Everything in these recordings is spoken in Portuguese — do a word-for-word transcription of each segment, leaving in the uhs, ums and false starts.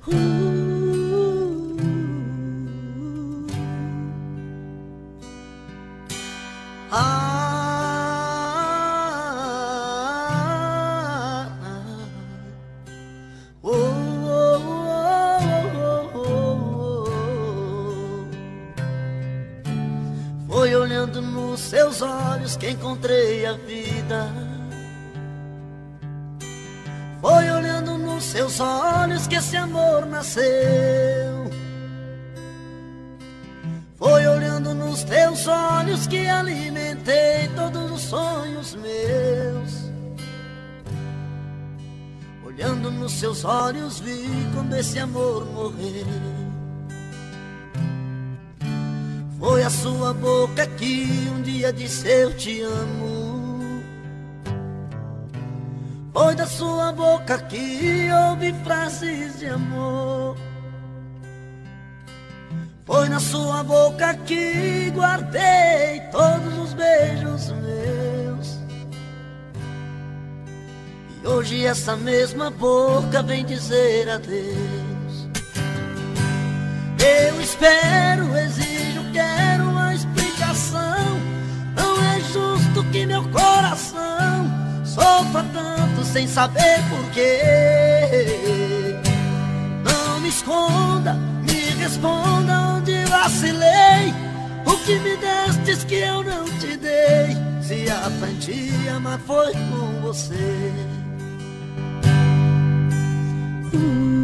Foi olhando nos seus olhos que encontrei a vida. Foi olhando nos seus olhos que esse amor nasceu. Foi olhando nos teus olhos que alimentei todos os sonhos meus. Olhando nos seus olhos vi quando esse amor morreu. Foi a sua boca que um dia disse eu te amo. Foi da sua boca que ouvi frases de amor. Foi na sua boca que guardei todos os beijos meus. E hoje essa mesma boca vem dizer adeus. Eu espero, exijo, quero uma explicação. Não é justo que meu coração sofra tanto sem saber porquê. Não me esconda, me responda onde vacilei. O que me destes que eu não te dei. Se aprendi a amar foi com você. uh.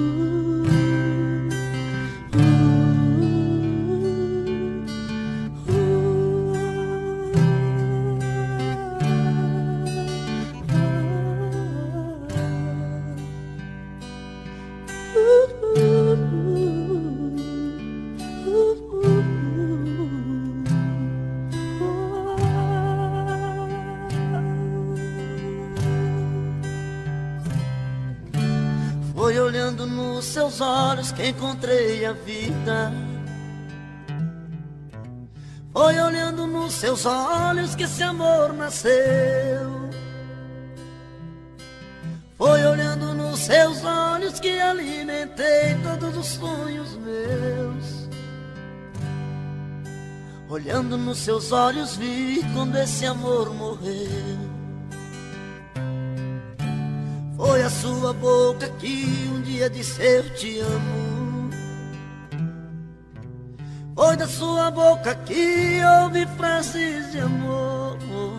Foi olhando nos seus olhos que encontrei a vida. Foi olhando nos seus olhos que esse amor nasceu. Foi olhando nos seus olhos que alimentei todos os sonhos meus. Olhando nos seus olhos vi quando esse amor morreu. Foi a sua boca que um dia disse eu te amo. Foi da sua boca que ouvi frases de amor.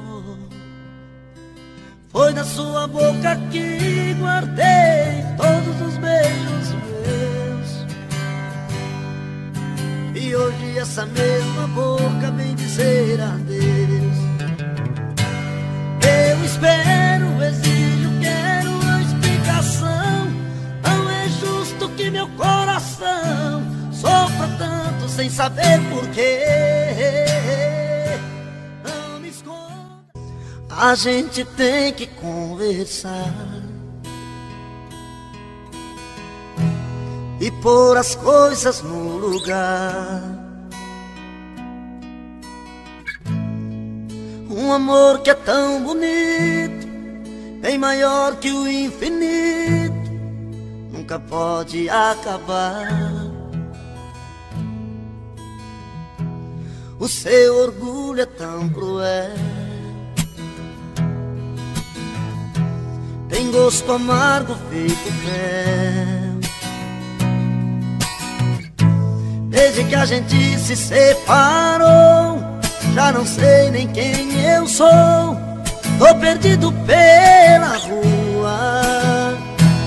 Foi da sua boca que guardei todos os beijos meus. E hoje essa mesma boca vem dizer adeus. Eu espero, exijo, quero uma explicação. Não é justo que meu coração sofra tanto sem saber porquê. Não me esconda. A gente tem que conversar e pôr as coisas no lugar. Um amor que é tão bonito, bem maior que o infinito, nunca pode acabar. O seu orgulho é tão cruel, tem gosto amargo feito mel. Desde que a gente se separou, já não sei nem quem eu sou. Tô perdido pela rua,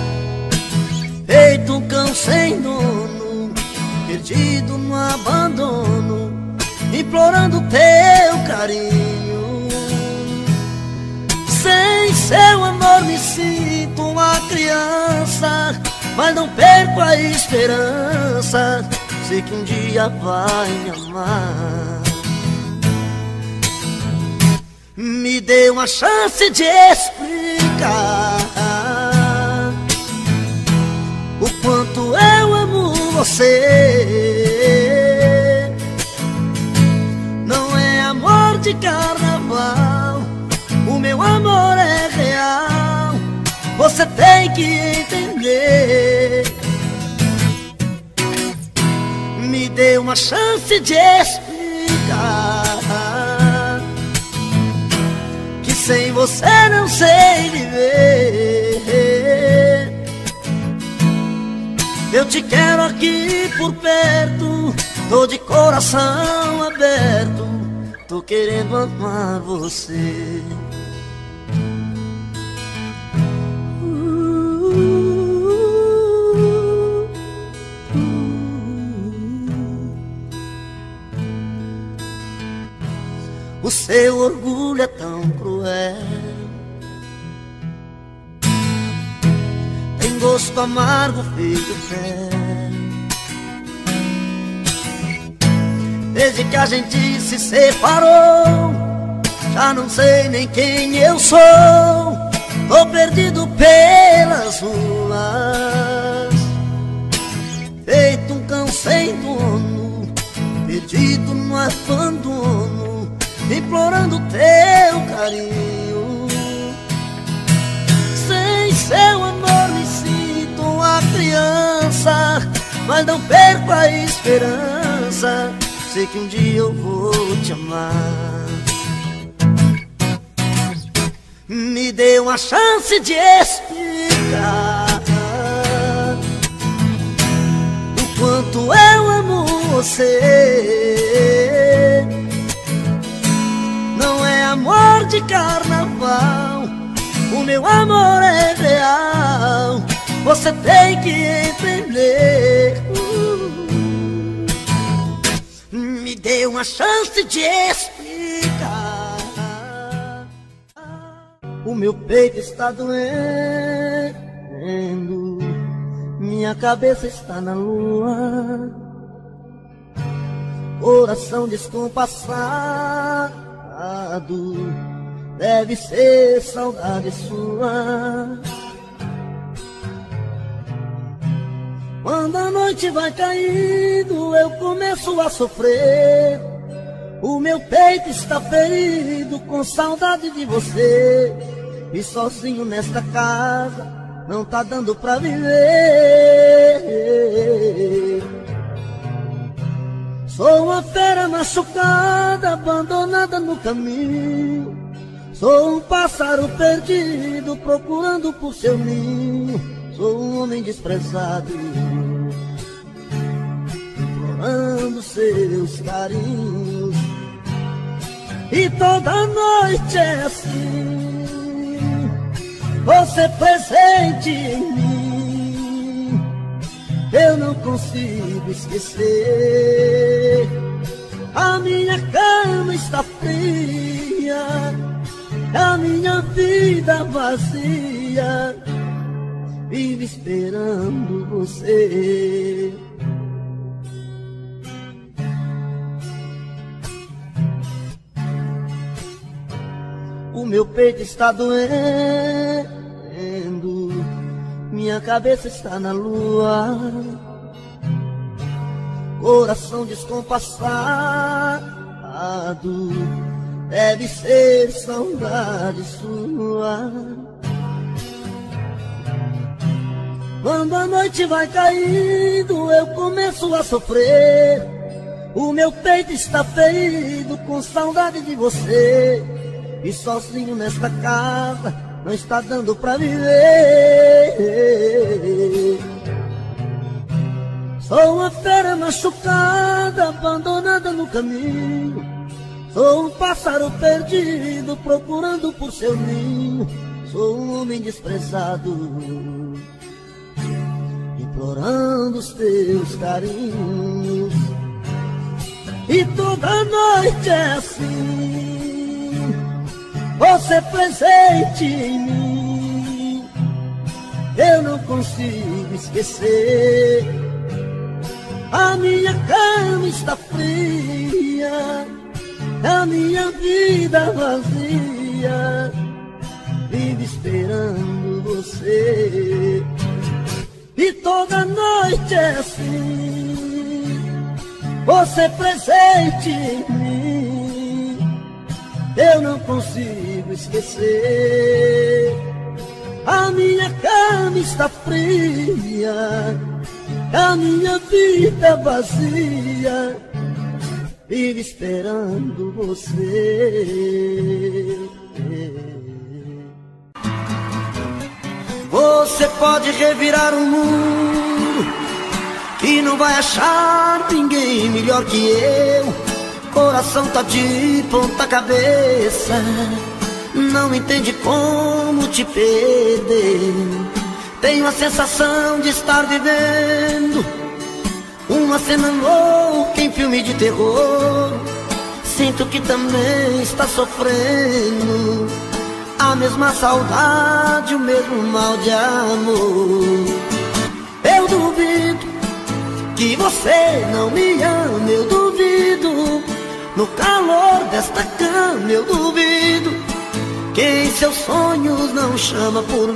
feito um cão sem dono, perdido no abandono, implorando teu carinho. Sem seu amor me sinto uma criança, mas não perco a esperança, sei que um dia vai me amar. Me dê uma chance de explicar o quanto eu amo você. Não é amor de carnaval, o meu amor é real, você tem que entender. uma chance de explicar que sem você não sei viver. Eu te quero aqui por perto, tô de coração aberto, tô querendo amar você. O seu orgulho é tão cruel, tem gosto amargo feito fel. Desde que a gente se separou, já não sei nem quem eu sou. Tô perdido pelas ruas, feito um cão sem dono, perdido no abandono, implorando teu carinho. Sem seu amor me sinto uma criança, mas não perco a esperança, sei que um dia eu vou te amar. Me dê uma chance de explicar o quanto eu amo você. Não é amor de carnaval, o meu amor é real, você tem que entender. Me dê uma chance de explicar. O meu peito está doendo, minha cabeça está na lua, coração descompassado, deve ser saudade sua. Quando a noite vai caindo, eu começo a sofrer. O meu peito está ferido com saudade de você, e sozinho nesta casa não tá dando pra viver. Sou uma fera machucada, abandonada no caminho. Sou um pássaro perdido, procurando por seu ninho. Sou um homem desprezado, implorando seus carinhos. E toda noite é assim, você presente em mim. Eu não consigo esquecer. A minha cama está fria, a minha vida vazia, vive esperando você. O meu peito está doendo, minha cabeça está na lua, coração descompassado, deve ser saudade sua. Quando a noite vai caindo, eu começo a sofrer. O meu peito está ferido com saudade de você, e sozinho nesta casa não está dando pra viver. Sou uma fera machucada, abandonada no caminho. Sou um pássaro perdido, procurando por seu ninho. Sou um homem desprezado, implorando os teus carinhos. E toda noite é assim, você presente em mim. Eu não consigo esquecer. A minha cama está fria, a minha vida vazia, vive esperando você. E toda noite é assim, você presente em mim. Eu não consigo esquecer. A minha cama está fria, a minha vida vazia, vive esperando você. Você pode revirar o mundo, que não vai achar ninguém melhor que eu. Coração tá de ponta cabeça, não entende como te perder. Tenho a sensação de estar vivendo uma cena louca em filme de terror. Sinto que também está sofrendo a mesma saudade, o mesmo mal de amor. Eu duvido que você não me ama, eu duvido. No calor desta cama eu duvido que em seus sonhos não chama por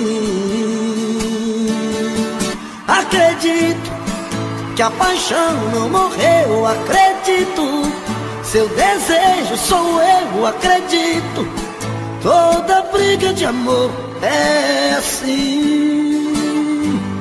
mim. Acredito que a paixão não morreu, acredito. Seu desejo sou eu, acredito. Toda briga de amor é assim.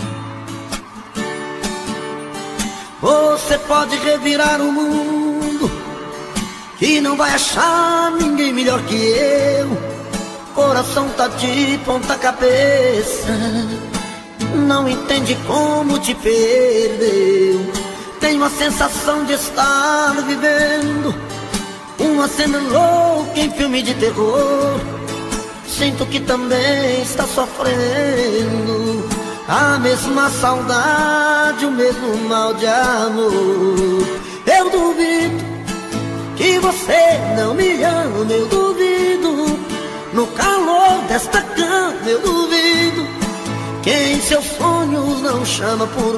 Você pode revirar o mundo, que não vai achar ninguém melhor que eu. Coração tá de ponta cabeça, não entende como te perdeu. Tenho a sensação de estar vivendo uma cena louca em filme de terror. Sinto que também está sofrendo a mesma saudade, o mesmo mal de amor. Eu duvido que você não me ama, eu duvido. No calor desta cama eu duvido que em seus sonhos não chama por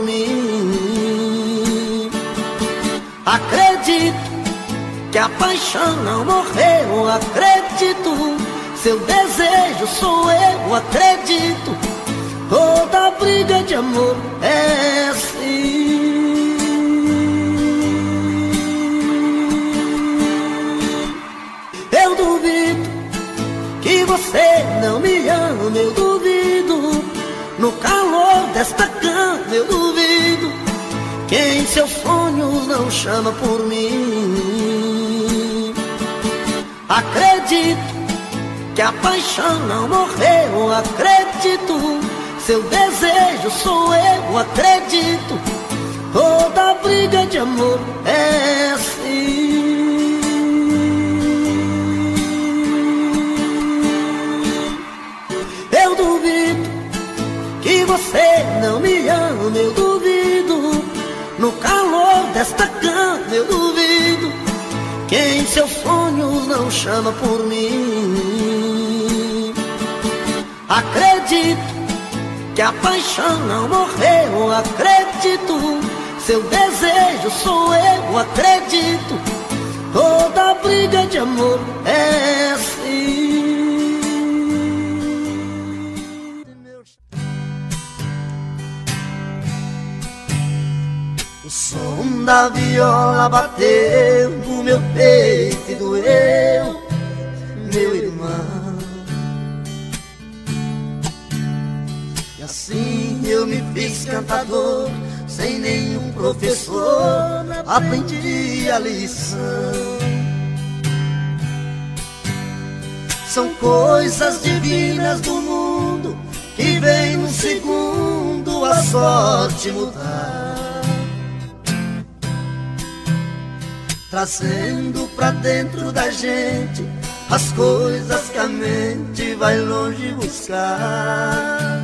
mim. Acredito que a paixão não morreu, acredito. Seu desejo sou eu, acredito. Toda briga de amor é assim. Eu duvido que você não me ama, eu duvido. No calor desta cama eu duvido que em seus sonhos não chama por mim. Acredito que a paixão não morreu, acredito. Seu desejo sou eu, acredito. Toda briga de amor é assim. Eu duvido que você não me ama, eu duvido. No calor desta cama eu duvido que em seus sonhos não chama por mim. Acredito que a paixão não morreu, acredito. Seu desejo sou eu, acredito. Toda briga de amor é assim. O som da viola bateu no meu peito e doeu, meu irmão. E assim eu me fiz cantador, sem nenhum professor, aprendi a lição. São coisas divinas do mundo que vem num segundo a sorte mudar, trazendo pra dentro da gente as coisas que a mente vai longe buscar,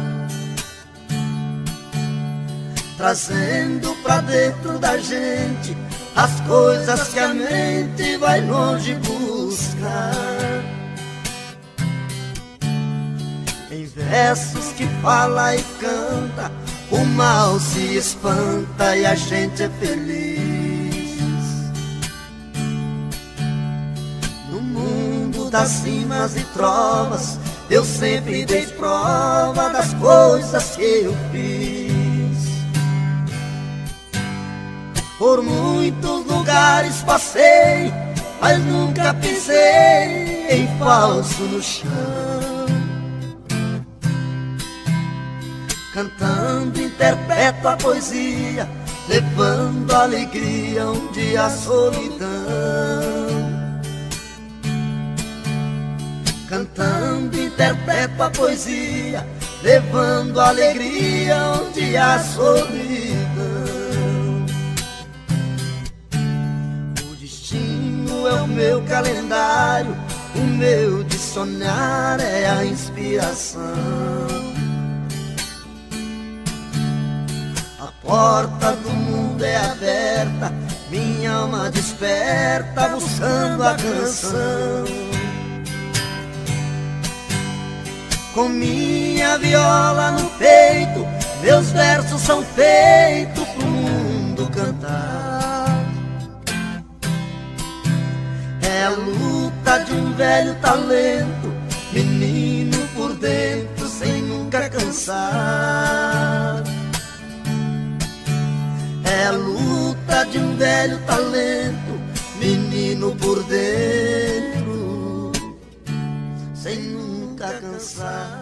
trazendo pra dentro da gente as coisas que a mente vai longe buscar. Em versos que fala e canta, o mal se espanta e a gente é feliz. No mundo das rimas e trovas, eu sempre dei prova das coisas que eu fiz. Por muitos lugares passei, mas nunca pisei em falso no chão. Cantando interpreto a poesia, levando alegria onde há solidão. Cantando interpreto a poesia, levando alegria onde há solidão. O destino é o meu calendário, o meu dicionário é a inspiração. A porta do mundo é aberta, minha alma desperta buscando a canção. Com minha viola no peito, meus versos são feitos pro mundo cantar. É a luta de um velho talento, menino por dentro sem nunca cansar. É a luta de um velho talento, menino por dentro sem nunca cansar.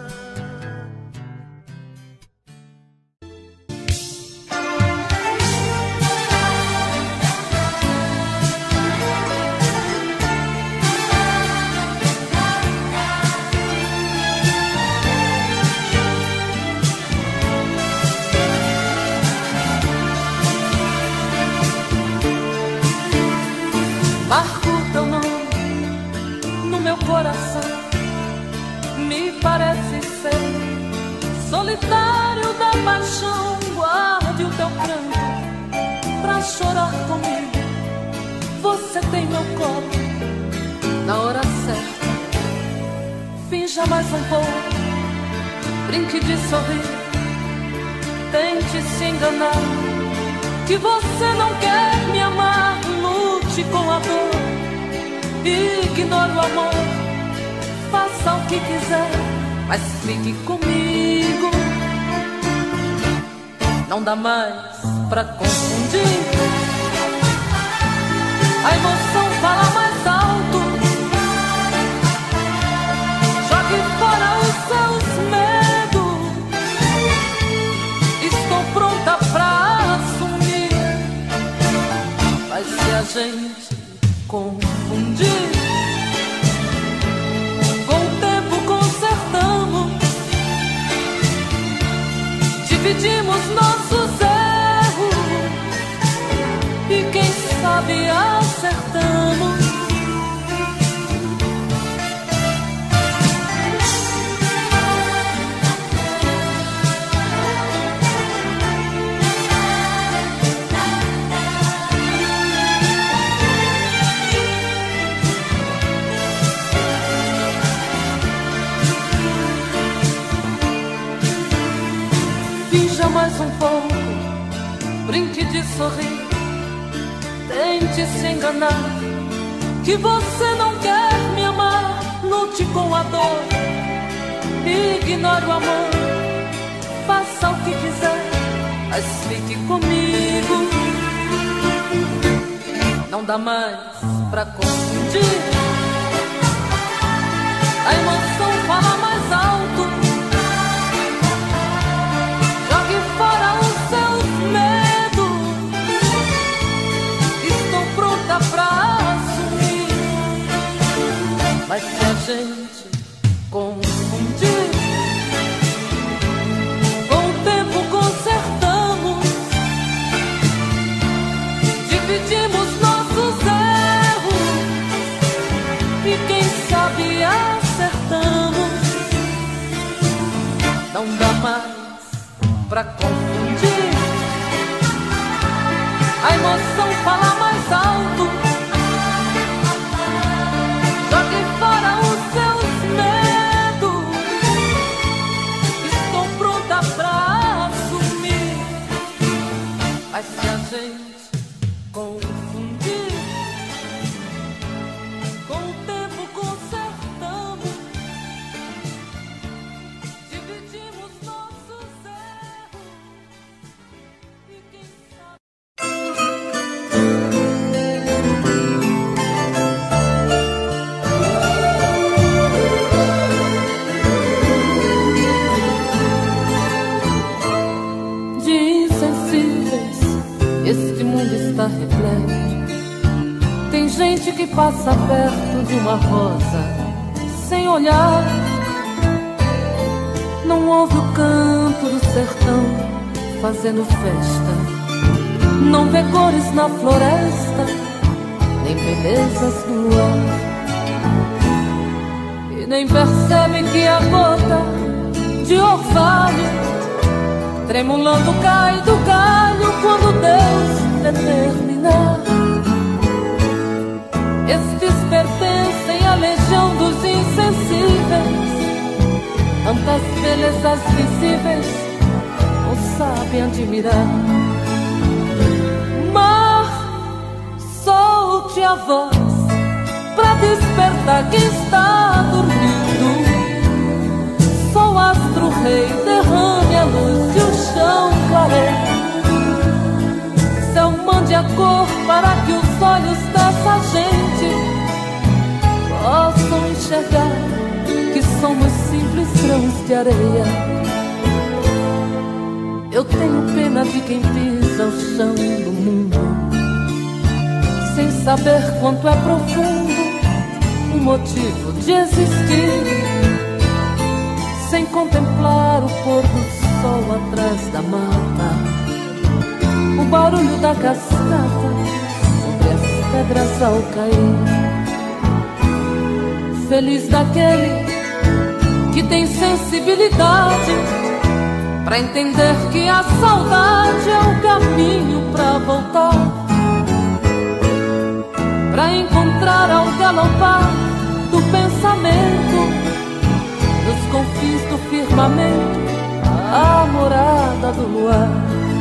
Marco teu nome no meu coração, me parece ser solitário da paixão. Guarde o teu pranto pra chorar comigo. Você tem meu colo na hora certa. Finja mais um pouco, brinque de sorrir, tente se enganar, que você não quer me amar. Lute com a dor, ignore o amor, faça o que quiser, mas fique comigo. Não dá mais pra confundir, a emoção fala mais alto. Jogue fora os seus medos, estou pronta pra assumir. Mas se a gente confundir, com o tempo consertamos, dividimos nossos erros e quem sabe acertamos. Finja mais um pouco, brinque de sorrir, tente se enganar, que você não quer me amar. Lute com a dor, ignore o amor, faça o que quiser, mas fique comigo. Não dá mais pra confundir, a emoção fala mais alto. Jogue fora os seus medos, estou pronta pra assumir. Mas se a gente confundir, com o tempo consertamos, dividimos nossos erros e quem sabe acertamos. Não dá mais pra confundir, a emoção fala mais alto. Jogue fora os seus medos, estou pronta pra assumir. Mas se a gente confundir, com o tempo consertamos, dividimos nossos erros e quem sabe este mundo está repleto. Tem gente que passa perto de uma rosa sem olhar. Não ouve o canto do sertão fazendo festa. Não vê cores na floresta, nem belezas no luar. E nem percebe que a gota de orvalho tremulando cai do galho quando Deus determinar. Estes pertencem à legião dos insensíveis. Tantas belezas visíveis não sabem admirar. Mar, solte a voz pra despertar quem está dormindo. Sol, astro, rei, derrame a luz e o chão clareie. Céu, mande a cor para que os olhos dessa gente possam enxergar que somos simples grãos de areia. Eu tenho pena de quem pisa o chão do mundo sem saber quanto é profundo o motivo de existir, sem contemplar o pôr do sol atrás da mata, o barulho da cascata sobre as pedras ao cair. Feliz daquele que tem sensibilidade pra entender que a saudade é o caminho pra voltar, pra encontrar ao galopar do pensamento nos confins do firmamento a morada do luar.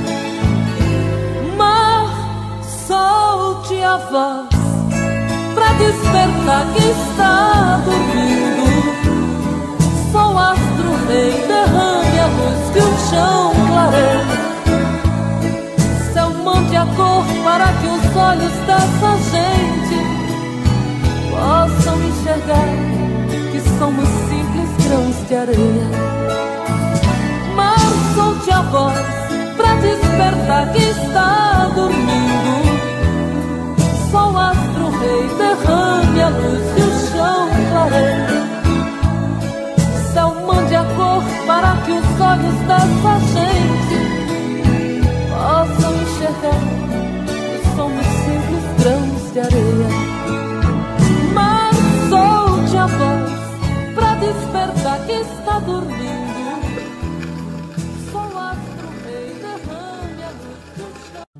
Mar, solte a voz pra despertar quem está dormindo. Sol, astro, rei, derrame a luz que o chão clareia. Céu, mande a cor para que os olhos dessa gente possam enxergar que somos simples grãos de areia. Mar, solte a voz pra despertar quem está dormindo. Sol, astro, rei, derrame a luz e o chão clareia. Céu, mande a cor para que os olhos dessa gente possam enxergar que somos simples grãos de areia. Mas solte a voz pra despertar quem está dormindo. Sol, astro, rei, derrame a luz do chão.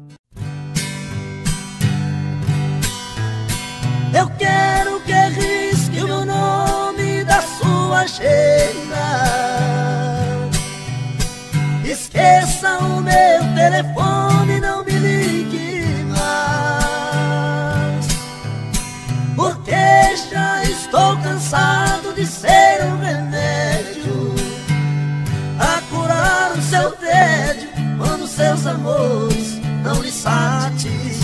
Eu quero que risque o meu nome da sua agenda. Esqueça o meu telefone, não me ligue mais, porque já estou cansado de ser um remédio a curar o seu tédio quando seus amores não lhe satisfazem.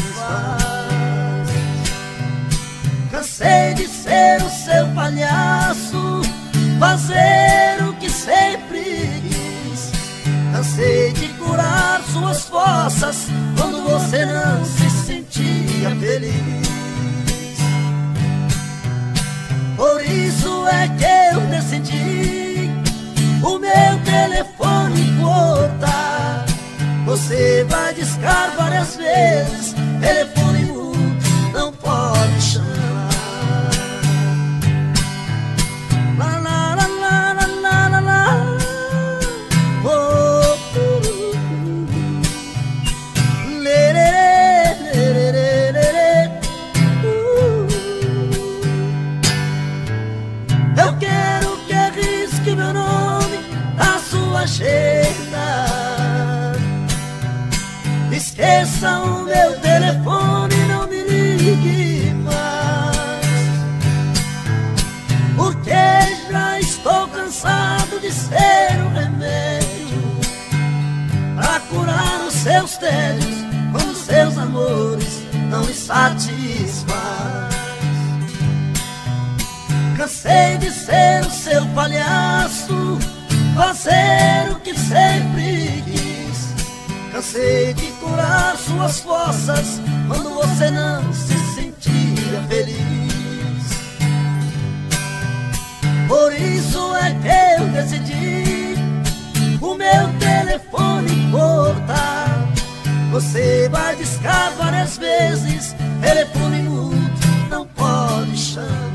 Cansei de ser o seu palhaço, fazer o que sempre quis. Cansei de curar suas fossas quando você não se sentia feliz. Por isso é que eu decidi o meu telefone cortar. Você vai discar várias vezes, telefone mudo não pode chamar. Esqueça o meu telefone, não me ligue mais, porque já estou cansado de ser um remédio pra curar os seus tédios quando seus amores não lhe satisfaz. Cansei de ser o seu palhaço, fazer o que sempre quis. Cansei de curar suas forças quando você não se sentia feliz. Por isso é que eu decidi o meu telefone cortar. Você vai discar várias vezes, telefone mudo não pode chamar.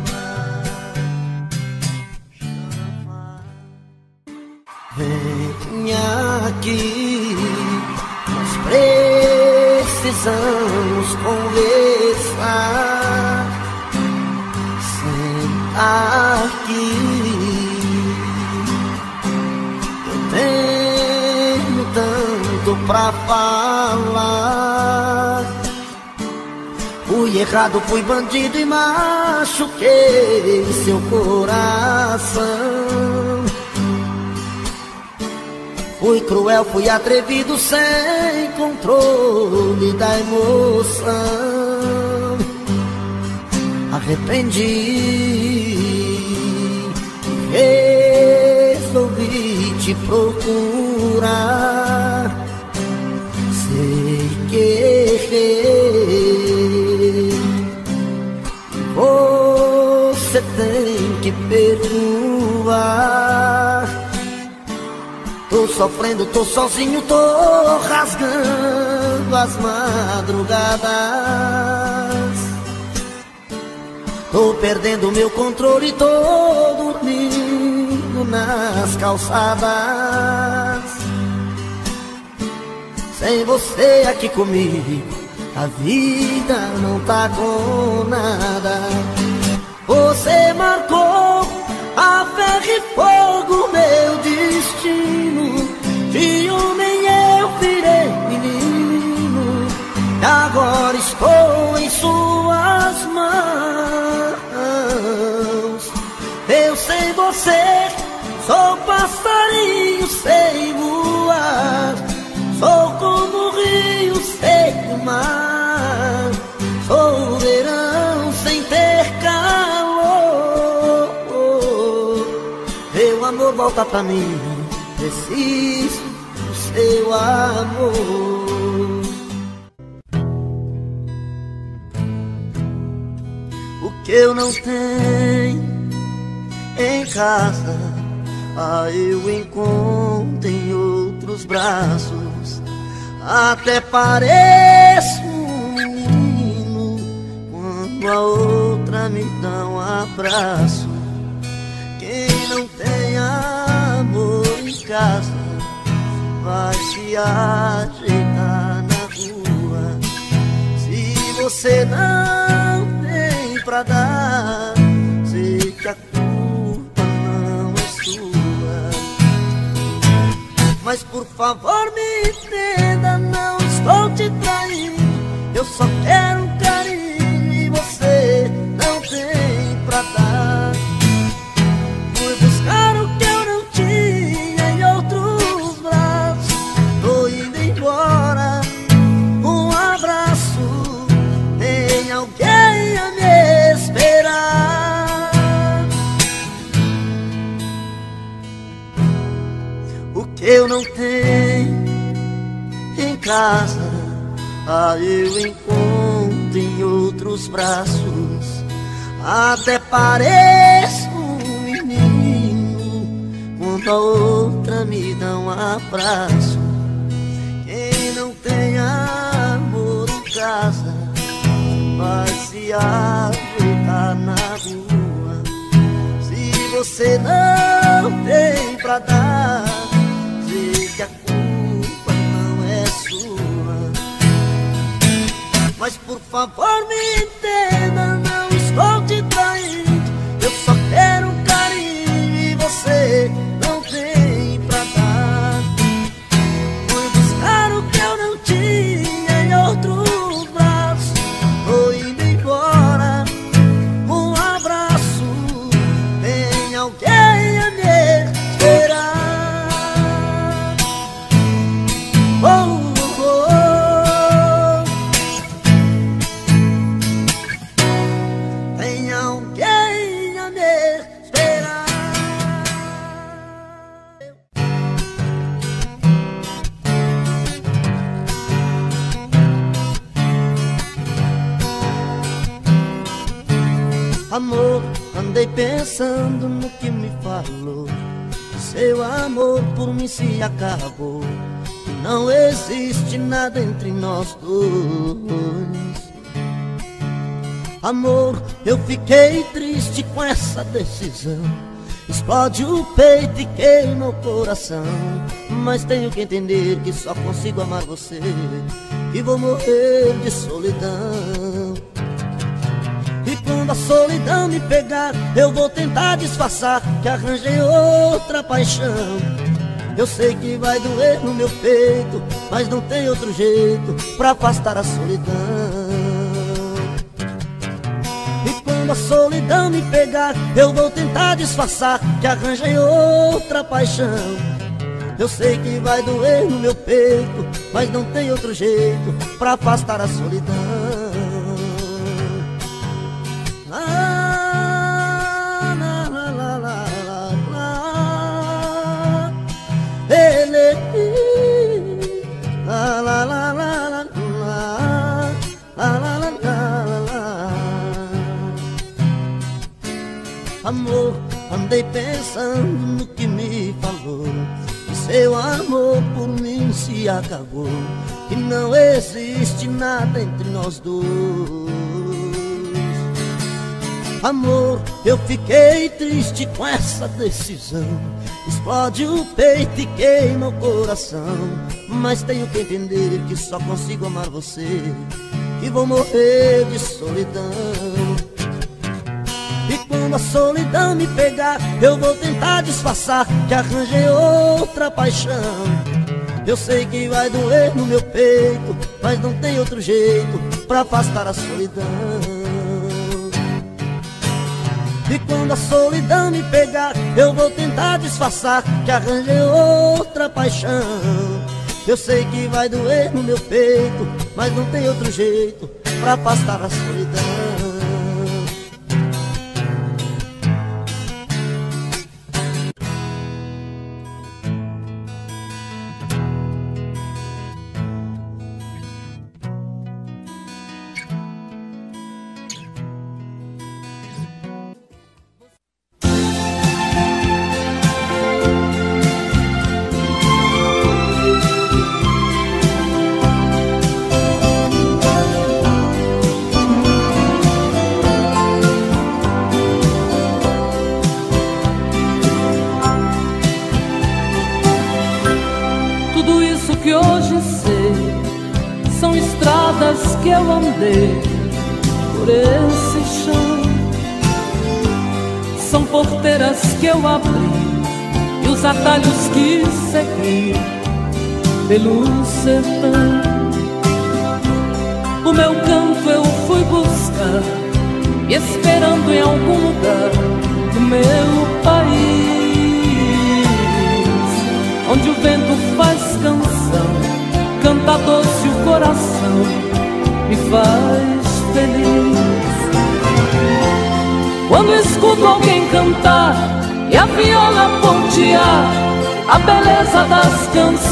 Venha aqui, nós precisamos conversar. Senta aqui, eu tenho tanto pra falar. Fui errado, fui bandido e machuquei seu coração. Fui cruel, fui atrevido, sem controle da emoção. Arrependi, resolvi te procurar. Sei que errei, você tem que perdoar. Tô sofrendo, tô sozinho, tô rasgando as madrugadas. Tô perdendo meu controle, tô dormindo nas calçadas. Sem você aqui comigo, a vida não tá com nada. Você marcou a ferro e fogo meu destino. De homem eu virei menino, agora estou em suas mãos. Eu sem você sou passarinho sem voar. Sou como o rio sem o mar. Sou verão sem ter calor. Meu amor, volta pra mim, preciso do seu amor. O que eu não tenho em casa, ah, eu encontro em outros braços. Até pareço um menino quando a outra me dá um abraço. Quem não tem amor em casa vai se ajeitar na rua. Se você não tem pra dar, sei que a culpa não é sua. Mas por favor me entenda, não estou te traindo. Eu só quero um carinho e você não tem pra dar. Fui buscar o que eu não tinha em outros braços. Tô indo embora, um abraço. Tem alguém a me esperar. O que eu não tenho em casa, ah, eu encontro em outros braços. Até pareço um menino quando a outra me dá um abraço. Quem não tem amor em casa vai se ajeitar na rua. Se você não tem pra dar, sei que a culpa não é sua. Mas por favor me entenda, não estou te traindo. Eu só quero um carinho e você não tem pra dar. Fui buscar o que eu não tinha em outros braços. Tô indo embora, um abraço. Tem alguém a me esperar. Oh, oh, oh. Amor, andei pensando no que me falou. Seu amor por mim se acabou. Não existe nada entre nós dois. Amor, eu fiquei triste com essa decisão. Explode o peito e queima o coração. Mas tenho que entender que só consigo amar você e vou morrer de solidão. E quando a solidão me pegar, eu vou tentar disfarçar que arranjei outra paixão. Eu sei que vai doer no meu peito, mas não tem outro jeito pra afastar a solidão. E quando a solidão me pegar, eu vou tentar disfarçar que arranjei outra paixão. Eu sei que vai doer no meu peito, mas não tem outro jeito pra afastar a solidão. Ah, la, la, la, la, la, la. Ele, la, la, la, la, la, la, la, la, la. Amor, andei pensando no que me falou. Seu amor por mim se acabou e não existe nada entre nós dois. Amor, eu fiquei triste com essa decisão. Explode o peito e queima o coração. Mas tenho que entender que só consigo amar você e vou morrer de solidão. E quando a solidão me pegar, eu vou tentar disfarçar que arranjei outra paixão. Eu sei que vai doer no meu peito, mas não tem outro jeito pra afastar a solidão. E quando a solidão me pegar, eu vou tentar disfarçar que arranjei outra paixão. Eu sei que vai doer no meu peito, mas não tem outro jeito pra afastar a solidão. Que eu andei por esse chão, são porteiras que eu abri e os atalhos que segui pelo sertão. O meu canto eu fui buscar, me esperando em algum lugar do meu país, onde o vento faz canção, canta doce o coração, me faz feliz. Quando escuto alguém cantar e a viola pontear a beleza das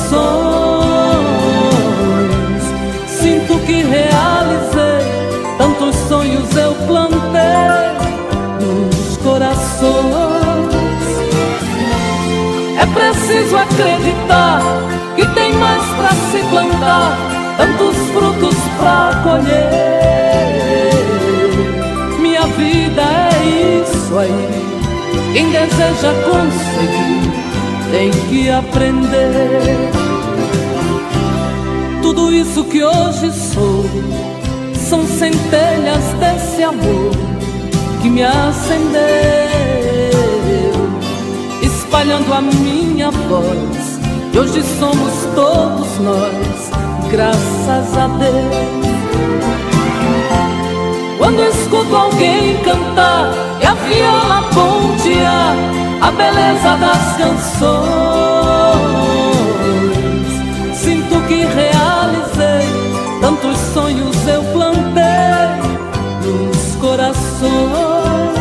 canções, sinto que realizei tantos sonhos eu plantei nos corações. É preciso acreditar que tem mais pra se plantar, tantos frutos pra colher. Minha vida é isso aí, quem deseja conseguir tem que aprender. Tudo isso que hoje sou são centelhas desse amor que me acendeu, espalhando a minha voz, e hoje somos todos nós, graças a Deus. Quando escuto alguém cantar e a viola pontear a beleza das canções, sinto que realizei tantos sonhos eu plantei nos corações.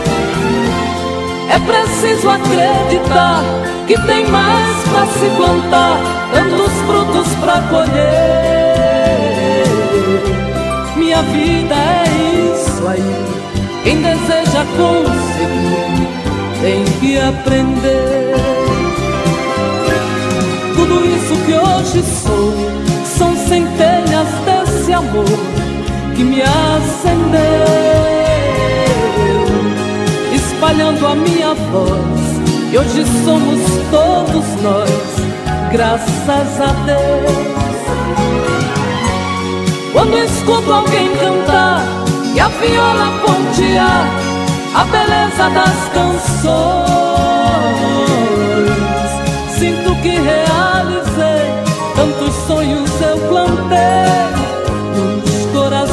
É preciso acreditar que tem mais pra se plantar, tantos frutos pra colher. Minha vida é isso aí, quem deseja que aprender. Tudo isso que hoje sou são centelhas desse amor que me acendeu, espalhando a minha voz. E hoje somos todos nós, graças a Deus. Quando escuto alguém cantar e a viola pontear a beleza das canções, sinto que realizei tantos sonhos eu plantei nos corações.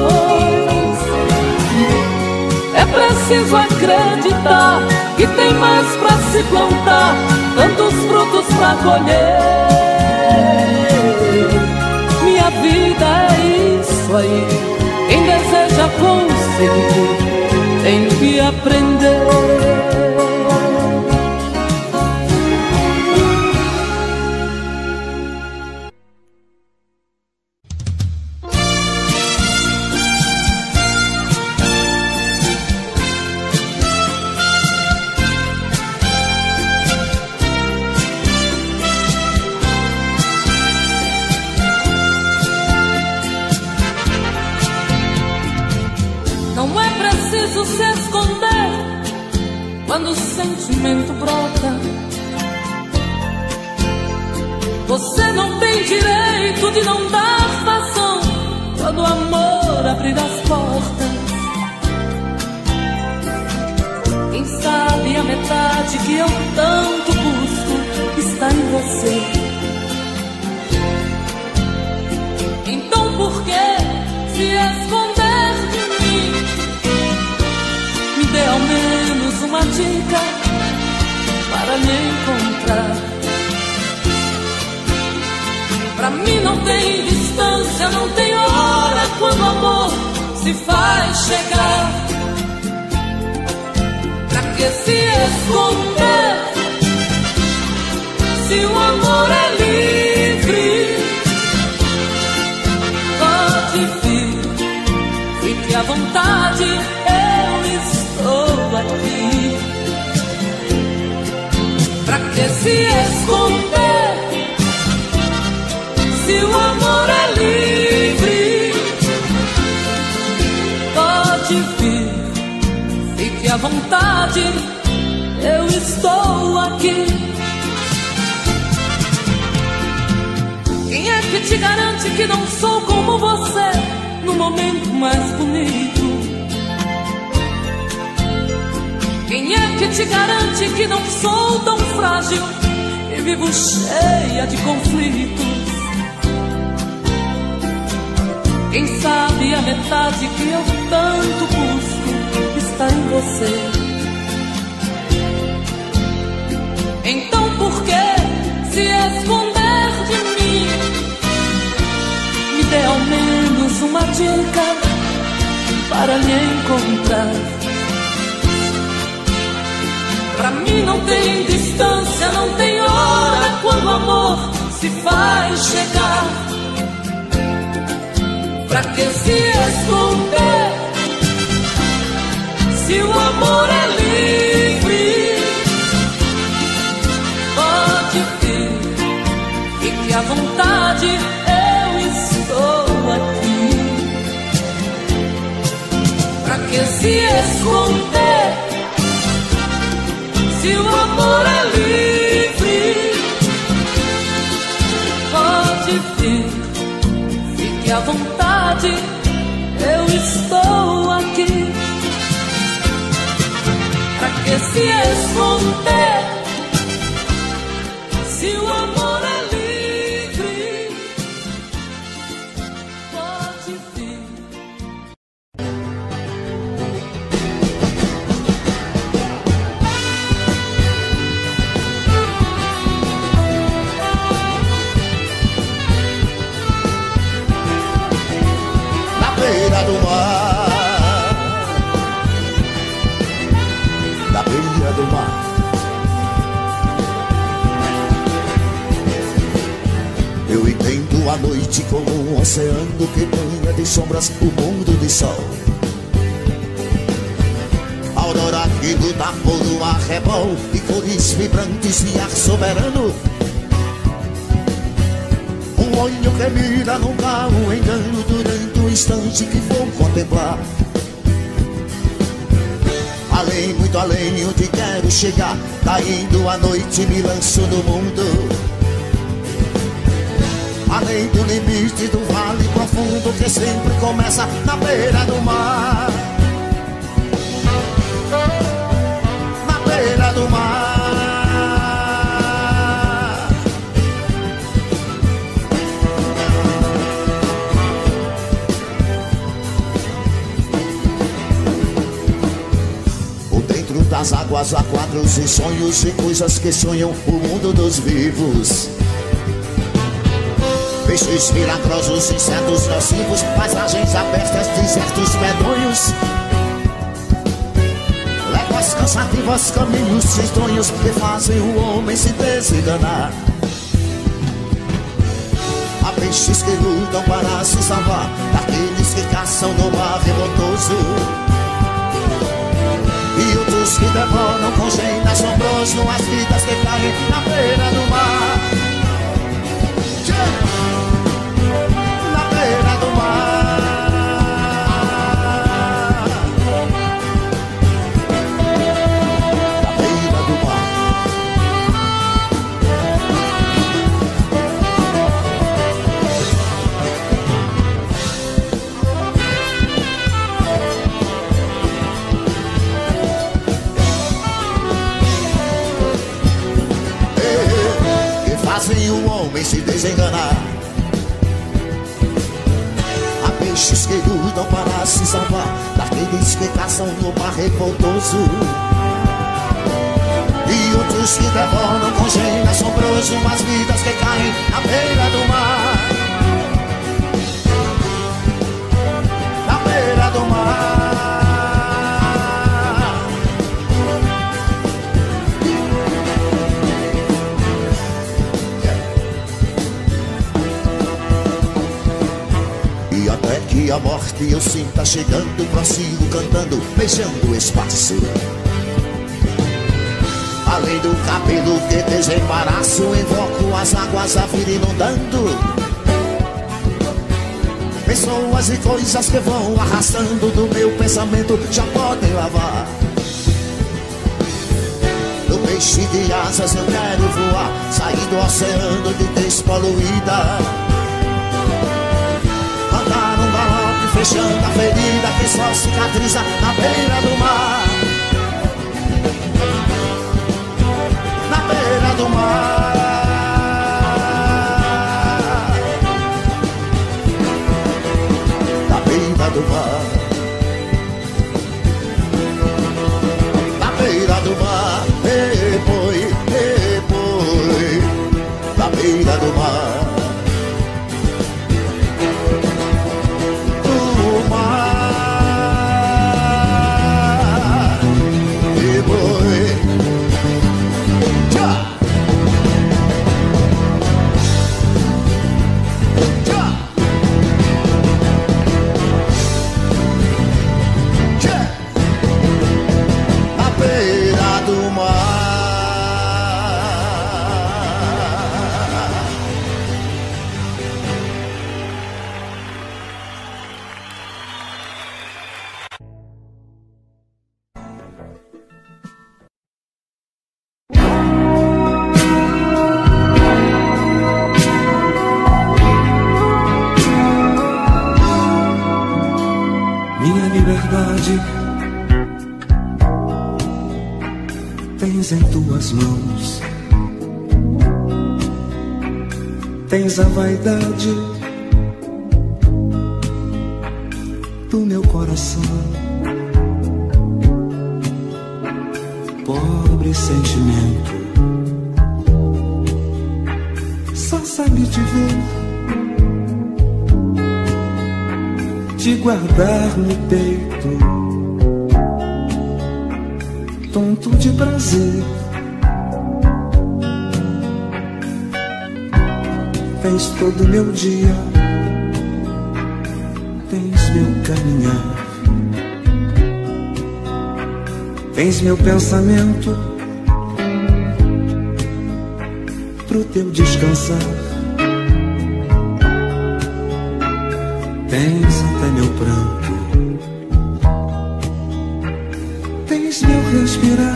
É preciso acreditar que tem mais pra se plantar, tantos frutos pra colher. Minha vida é isso aí, quem deseja conseguir tem que aprender. Se esconder quando o sentimento brota. Você não tem direito de não dar vazão quando o amor abrir as portas. Quem sabe a metade que eu tanto busco está em você. Então por que se esconder de mim? Dê ao menos uma dica para me encontrar. Pra mim não tem distância, não tem hora quando o amor se faz chegar. Pra que se esconder se o amor é livre? Pode vir, fique à vontade, eu estou aqui. Pra que se esconder se o amor é livre? Pode vir, fique à vontade, eu estou aqui. Quem é que te garante que não sou como você no momento mais bonito? Quem é que te garante que não sou tão frágil e vivo cheia de conflitos? Quem sabe a metade que eu tanto busco está em você. Então por que se esconder de mim? Me dê ao menos uma dica para me encontrar. Pra mim não tem distância, não tem hora quando o amor se faz chegar. Pra que se esconder se o amor é livre? Pode vir, fique à vontade, eu estou aqui. Pra que se esconder se o amor é livre? Pode vir, fique à vontade, eu estou aqui. Pra que se esconder se o amor é livre? Pode vir. beira do mar, na beira do mar. Eu entendo a noite como um oceano que banha de sombras o mundo de sol. A aurora que luta por um arrebol de cores vibrantes e ar soberano. Um olho que mira nunca um engano durante o instante que vou contemplar. Além, muito além, onde quero chegar, caindo a noite me lanço no mundo. Além do limite do vale profundo que sempre começa na beira do mar. Na beira do mar. Por dentro das águas há quadros e sonhos e coisas que sonham o mundo dos vivos. Peixes milagrosos, insetos nocivos, paisagens abertas, desertos medonhos, léguas cansativas, caminhos tristonhos que fazem o homem se desenganar. Há peixes que lutam para se salvar daqueles que caçam no mar revoltoso, e outros que devoram com gênio assombroso as vidas que caem na beira do mar. Na beira do mar. Na beira do mar. Que fazem o homem se desenganar. Peixes que lutam para se salvar daqueles que caçam no mar revoltoso, e outros que devoram com gênio assombroso as vidas que caem na beira do mar. Na beira do mar. E até que a morte eu sinta chegando, prossigo cantando, beijando o espaço. Além do cabelo que desembaraço, invoco as águas a vir inundando. Pessoas e coisas que vão arrastando do meu pensamento já podem lavar. No peixe de asas eu quero voar, sair do oceano de despoluída. Cantar um galope fechando a ferida que só cicatriza na beira do mar. Na beira do mar. Na beira do mar. Na beira do mar. Ei, boi, ei, boi. Na beira do mar. Tens em tuas mãos, tens a vaidade do meu coração. Pobre sentimento, só sabe te ver, te guardar no peito, tonto de prazer. Tens todo meu dia, tens meu caminhar, Tens meu pensamento pro teu descansar. Tens até meu pranto, tens meu respirar,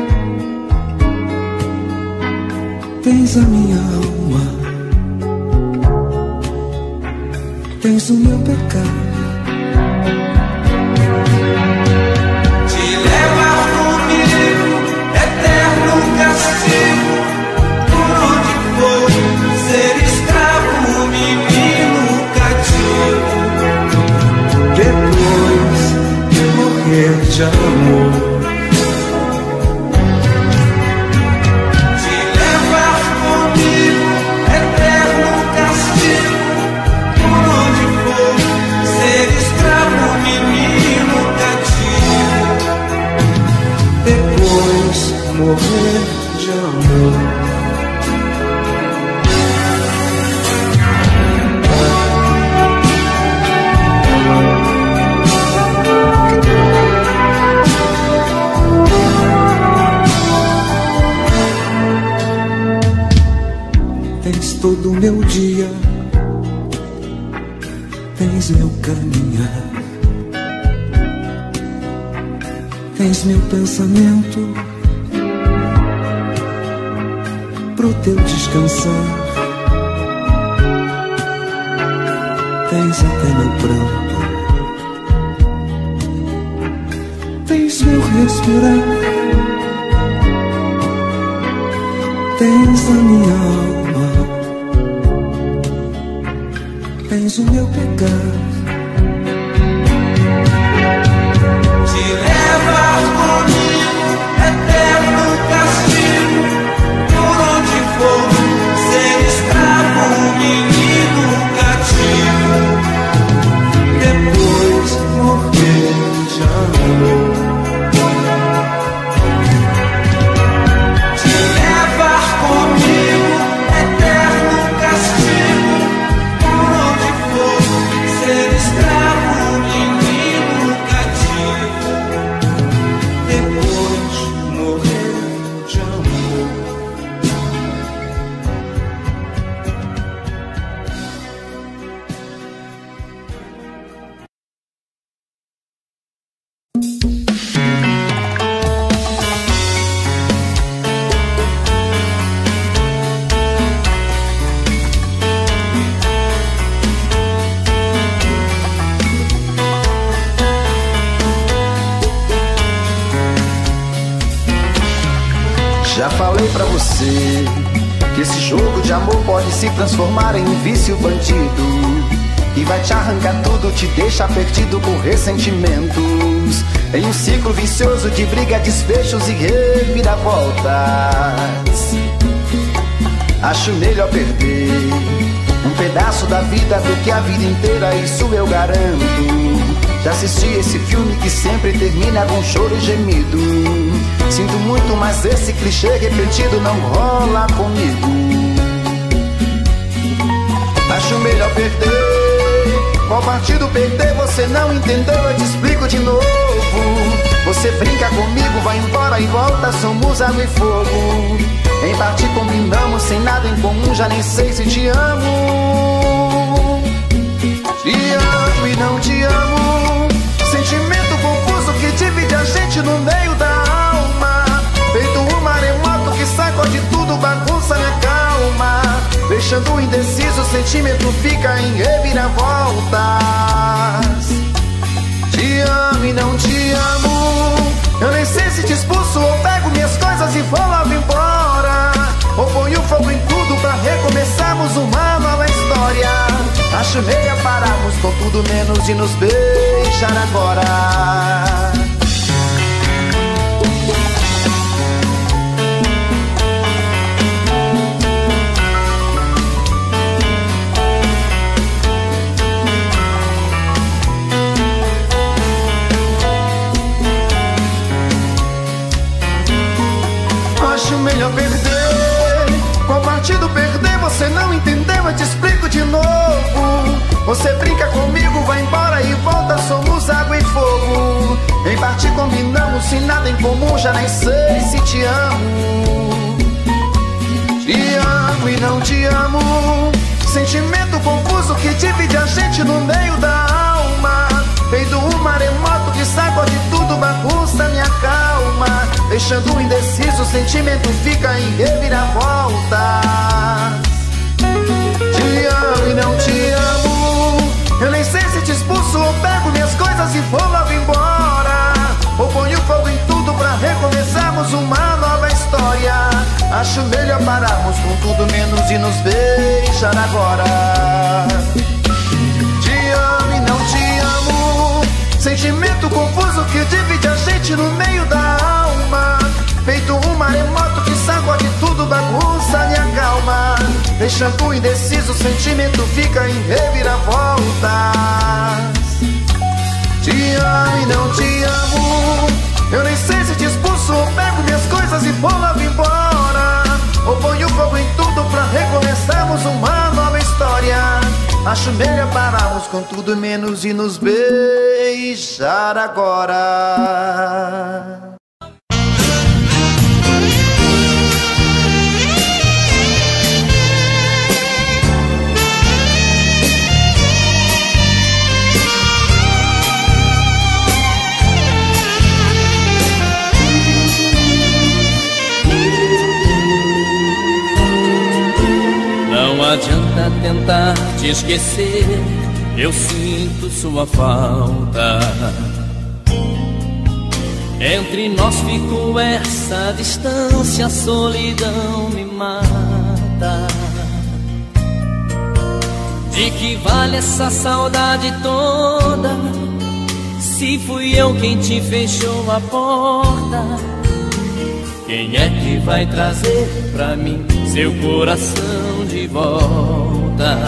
tens a minha alma, tens o meu pecado. Te levar comigo, eterno castigo, por onde for, ser escravo, menino cativo. Depois de morrer de amor, te levar comigo, eterno castigo, por onde for, ser escravo, menino cativo. depois morrer de amor. Tens todo o meu dia, tens meu caminhar, tens meu pensamento pro teu descansar, tens até meu pranto, tens meu respirar, tens a minha alma, tens o meu pecado. Te levar comigo, eterno castigo, por onde for, ser escravo, menino cativo. Depois morrer de amor. Te levar comigo, eterno castigo, por onde for, ser escravo, menino cativo. Depois morrer de amor. Já falei pra você que esse jogo de amor pode se transformar em um vício bandido, que vai te arrancar tudo, te deixar perdido com ressentimentos, em um ciclo vicioso de briga, desfechos e reviravoltas. Acho melhor perder um pedaço da vida do que a vida inteira, isso eu garanto. Já assisti esse filme que sempre termina com choro e gemido. Sinto muito, mas esse clichê repetido não rola comigo. Acho melhor perder. Qual partido perder? Você não entendeu, eu te explico de novo. Você brinca comigo, vai embora e volta, somos água e fogo. Em parte combinamos, sem nada em comum, já nem sei se te amo. Te amo e não te amo, sentimento confuso que divide a gente no meio da alma. Feito um maremoto que sacode tudo, bagunça minha calma. Deixando indeciso, o sentimento fica em reviravoltas. Te amo e não te amo, eu nem sei se te expulso ou pego minhas coisas e vou logo embora, ou ponho fogo em tudo pra recomeçarmos uma nova história. Acho meia pararmos com tudo menos de nos beijar agora. Acho melhor perder. Qual partido perder? Você não entendeu, eu te explico de novo. Você brinca comigo, vai embora e volta, somos água e fogo. Em partir combinamos, sem nada em comum, já nem sei se te amo. Te amo e não te amo, sentimento confuso que divide a gente no meio da alma. Feito um maremoto que sacode tudo, bagunça minha calma, deixando indeciso, o sentimento fica em reviravolta. Te amo e não te amo, eu nem sei se te expulso ou pego minhas coisas e vou logo embora, ou ponho fogo em tudo pra recomeçarmos uma nova história. Acho melhor pararmos com tudo menos e nos beijar agora. Te amo e não te amo, sentimento confuso que divide a gente no meio da alma. Feito um maremoto que sacode tudo, bagunça minha calma, deixando indeciso, o sentimento fica em reviravoltas. Te amo e não te amo, eu nem sei se te expulso ou pego minhas coisas e vou logo embora, ou ponho fogo em tudo pra recomeçarmos uma nova história. Acho melhor pararmos com tudo menos e nos beijar agora. Não adianta tentar te esquecer, eu sinto sua falta. Entre nós ficou essa distância, a solidão me mata. De que vale essa saudade toda, se fui eu quem te fechou a porta? Quem é que vai trazer pra mim seu coração de volta?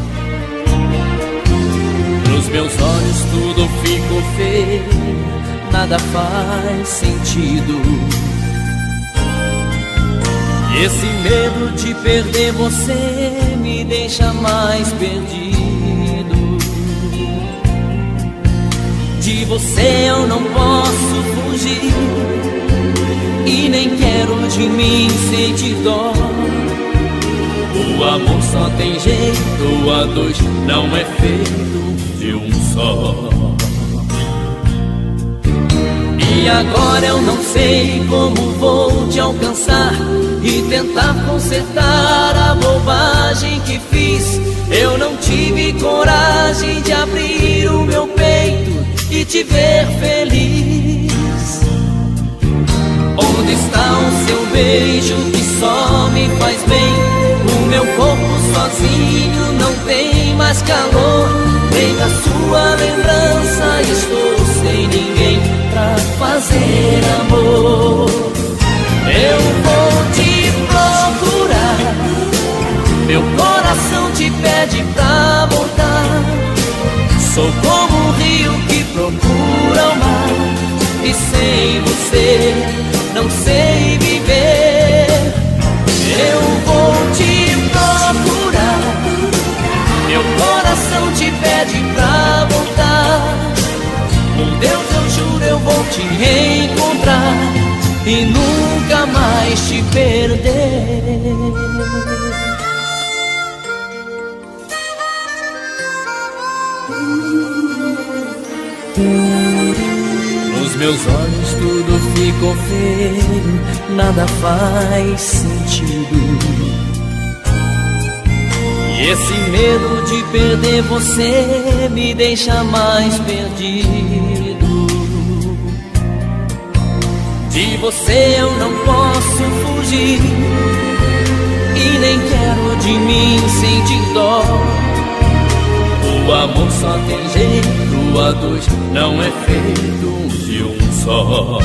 Nos meus olhos tudo ficou feio, nada faz sentido. E esse medo de perder você me deixa mais perdido. De você eu não posso fugir, e nem quero de mim sentir dó. O amor só tem jeito a dois, não é feito de um só. E agora eu não sei como vou te alcançar e tentar consertar a bobagem que fiz. Eu não tive coragem de abrir o meu peito e te ver feliz. Onde está o seu beijo que só me faz bem? O meu corpo sozinho não tem mais calor. Nem da sua lembrança estou sem ninguém pra fazer amor. Eu vou te procurar, meu coração te pede pra voltar. Sou como um rio que procura o mar, e sem você não sei viver. Eu vou te procurar, meu coração te pede pra voltar. Com Deus eu juro eu vou te reencontrar e nunca mais te perder. Nos meus olhos tudo ficou feio, nada faz sentido. E esse medo de perder você me deixa mais perdido. De você eu não posso fugir, e nem quero de mim sentir dó. O amor só tem jeito a dois, não é feito de um só.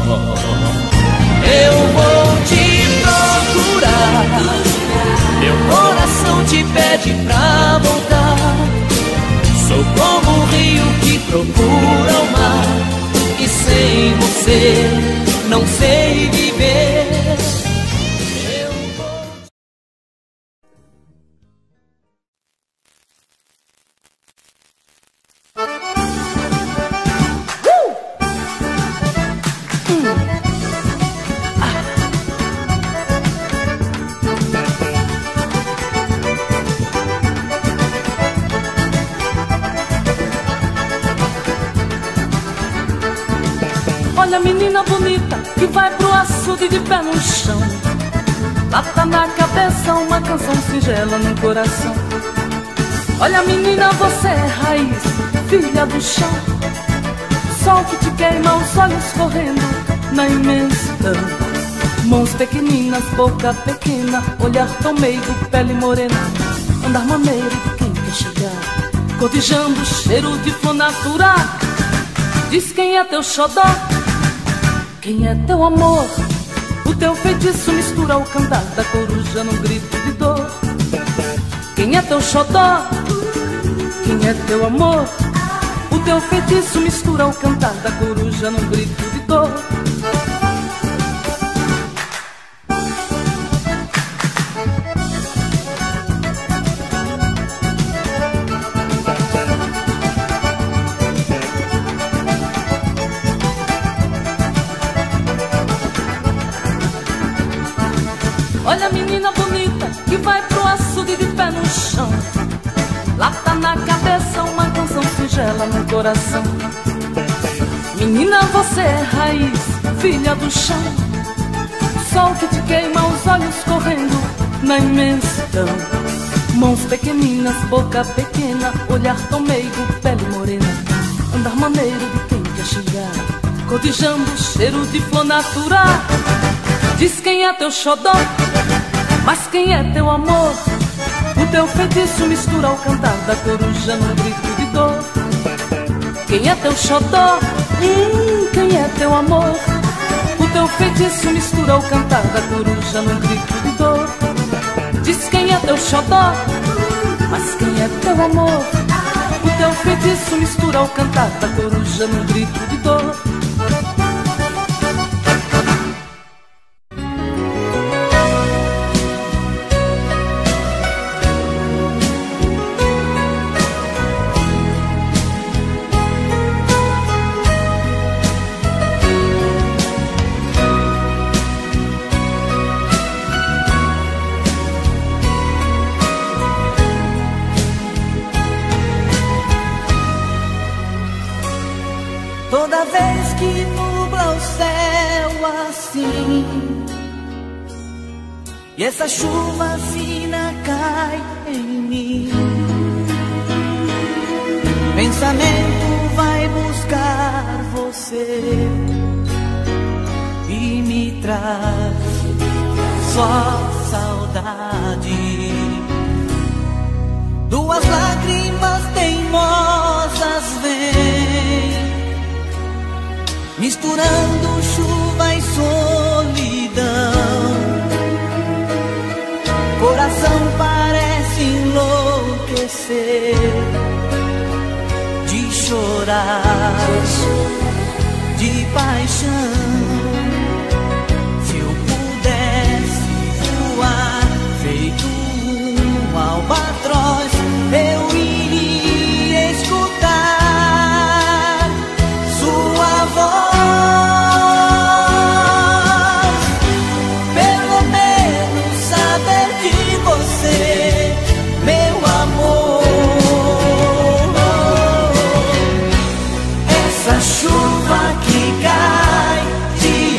Eu vou te procurar, meu coração te pede pra voltar. Sou como um rio que procura o mar, e sem você não sei viver. menina bonita que vai pro açude de pé no chão. Lata na cabeça, uma canção singela no coração. Olha menina, você é raiz, filha do chão. Sol que te queima, os olhos correndo na imensidão. Mãos pequeninas, boca pequena, olhar tão meigo, pele morena, andar maneiro de quem quer chegar, cotijando cheiro de flor natural. Diz quem é teu xodó, quem é teu amor. O teu feitiço mistura o cantar da coruja num grito de dor. Quem é teu xodó, quem é teu amor. O teu feitiço mistura o cantar da coruja num grito de dor. Olha a menina bonita que vai pro açude de pé no chão. Lata na cabeça, uma canção singela no coração. Menina, você é raiz, filha do chão. Sol que te queima, os olhos correndo na imensidão. Mãos pequeninas, boca pequena, olhar tão meigo, pele morena, andar maneiro de quem quer chegar, cotijando cheiro de flor natural. Diz quem é teu xodó, mas quem é teu amor. O teu feitiço mistura o cantar da coruja num grito de dor. Quem é teu xodó, hum, quem é teu amor. O teu feitiço mistura o cantar da coruja num grito de dor. Diz quem é teu xodó, mas quem é teu amor. O teu feitiço mistura o cantar da coruja num grito de dor. Toda vez que nubla o céu assim e essa chuva fina cai em mim, pensamento vai buscar você e me traz só saudade. Duas lágrimas teimosas vêm misturando chuva e solidão. Coração parece enlouquecer de chorar, de paixão. Se eu pudesse voar feito um albatroz, eu iria escutar sua voz. Pelo menos saber de você, meu amor. Essa chuva que cai de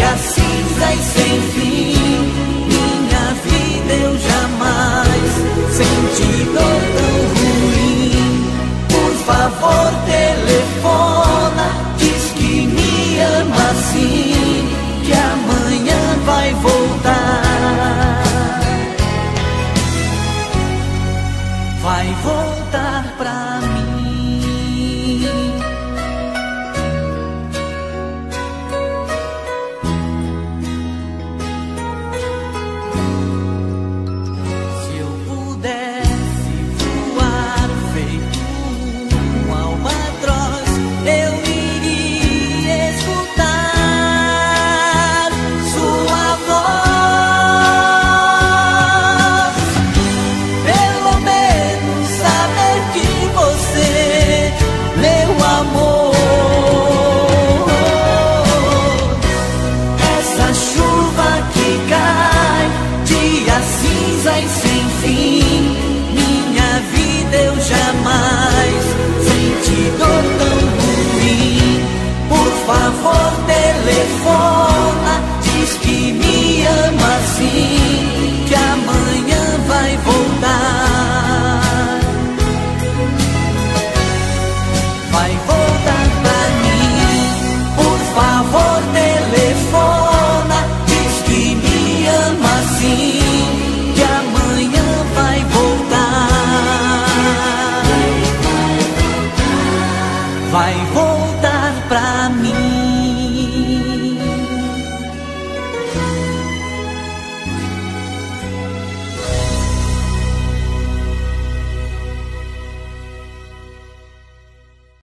vai voltar pra mim. Por favor, telefona, diz que me ama sim, que amanhã vai voltar. Vai voltar.